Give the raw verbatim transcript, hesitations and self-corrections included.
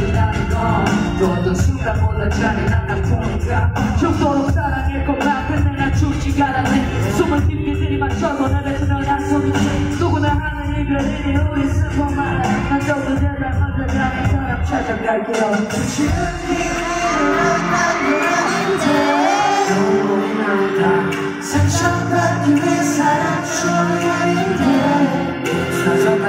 있었다는 건 또 어떤 순간보다 잔인한 아픔인가 죽도록 사랑했건만 근데 난 죽지가 않았네 숨을 깊게 들이마셔도 내 뱉으면 한 소리지 누구나 하는 일들이니 우리 슬퍼만 난 저도 제발 언제까지 사람 찾아갈게요 지금 상처받기 위해 사랑 추억이 아닌데